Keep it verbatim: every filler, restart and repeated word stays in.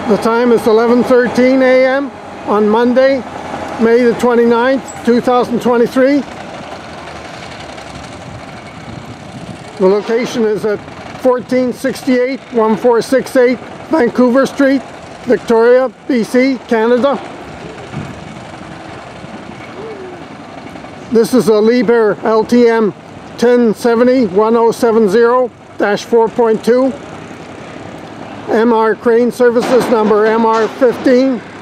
The time is eleven thirteen a m on Monday, May the twenty-ninth, two thousand twenty-three. The location is at fourteen sixty-eight, fourteen sixty-eight Vancouver Street, Victoria, B C, Canada. This is a LIEBHERR L T M ten seventy ten seventy dash four point two. M R Crane Services number M R fifteen